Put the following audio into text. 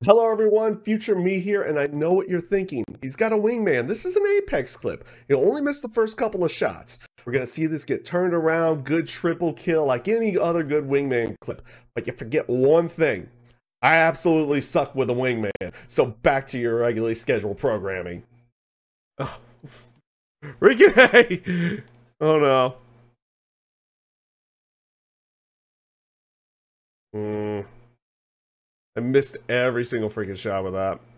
Hello everyone, future me here, and I know what you're thinking. He's got a wingman. This is an Apex clip. He'll only miss the first couple of shots. We're gonna see this get turned around, good triple kill, like any other good wingman clip. But you forget one thing. I absolutely suck with a wingman. So back to your regularly scheduled programming. Oh. Ricky, hey! Oh no. I missed every single freaking shot with that.